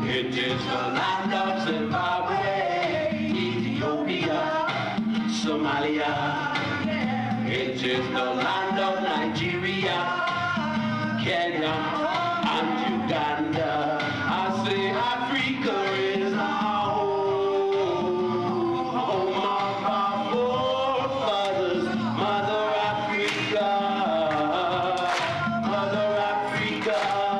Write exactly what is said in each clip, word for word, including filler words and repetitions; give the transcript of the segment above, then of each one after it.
It is the land of Zimbabwe, Ethiopia, Somalia. It is the land of Nigeria, Kenya, and Uganda. I say Africa is our home, home of our forefathers, Mother Africa, Mother Africa.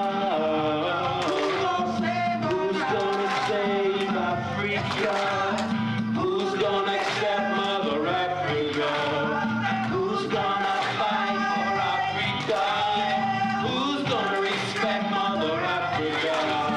Who's gonna save Africa? Who's gonna accept Mother Africa? Who's gonna fight for Africa? Who's gonna respect Mother Africa?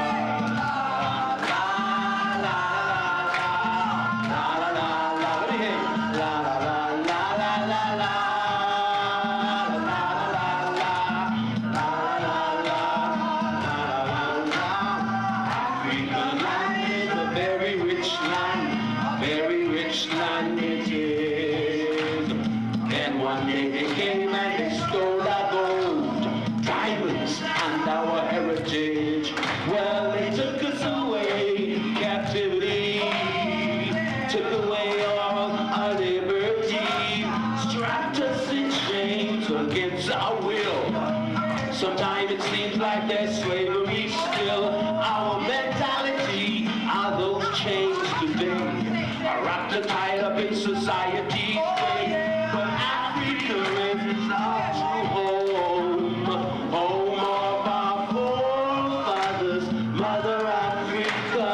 Very rich land it is. Then one day they came and they stole our gold, diamonds, and our heritage. Well, they took us away in captivity, took away all our liberty, strapped us in chains against our will. Sometimes it seems like there's slavery still. Our mentality are those chains today. Wrapped and tied up in society's way. But Africa is our true home, home of our forefathers, Mother Africa,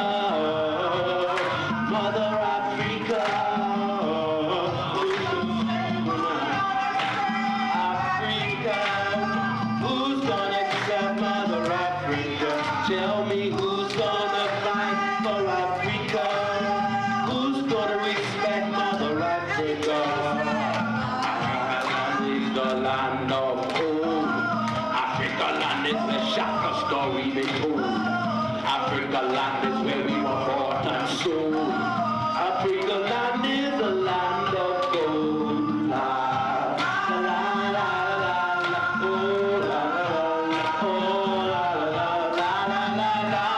Mother Africa. Africa, who's gonna accept Mother Africa? Tell me who's gonna fight for Africa? Respect Mother Africa. Africa is the land of gold. Africa land is the Shaka story they told. Africa land is where we were bought and sold. Africa land is the land of gold. La, la, la, la, la, oh, la, la, la, oh, la, la, la, la, la, la.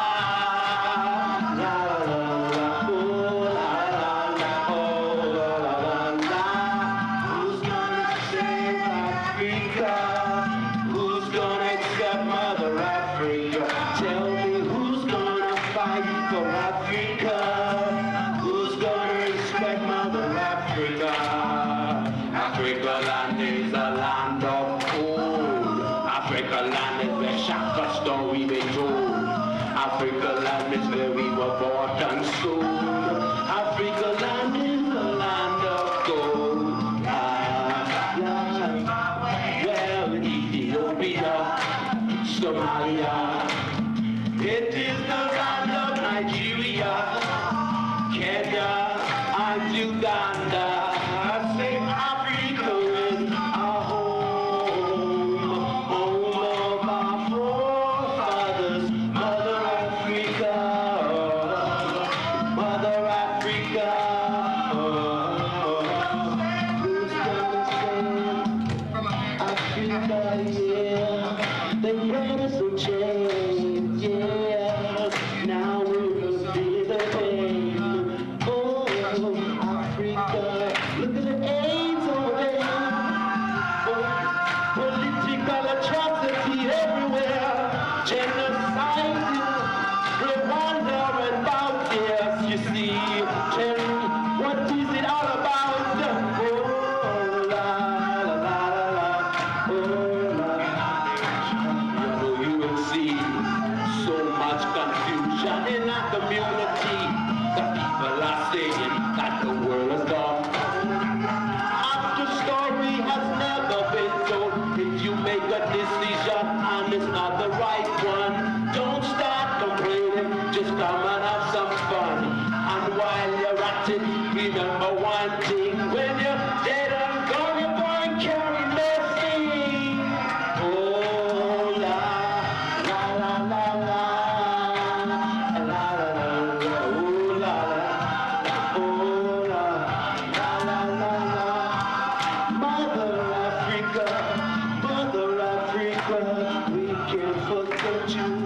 Who's gonna accept Mother Africa? Tell me who's gonna fight for Africa? Who's gonna respect Mother Africa? Africa land is a land of gold. Africa land is where Shaka story they told. Africa land is where we were bought and sold. Africa land is the land of gold. Ethiopia, Somalia. It is the land of Nigeria, Kenya, and Uganda. I say Africa is our home, home of our forefathers, Mother Africa, Mother Africa. Who's gonna save Africa? Yeah, they brought us some change, yeah, now we'll feel the pain. Oh, Africa, look at the AIDS over there. Oh, political atrocity everywhere, genocide, Rwanda and about this, you see. Tell me, what is it all about? Oh, la, la, la, la, la, oh, so much confusion in our community. The people are saying that the world is gone. After story has never been told. If you make a decision and it's not the right one, don't start complaining, just come and have some fun. And while you're at it, remember one thing: when you're dead and gone, you're going to carry mercy. Oh, la, la, la, la, la. Mother Africa, we can't forget you.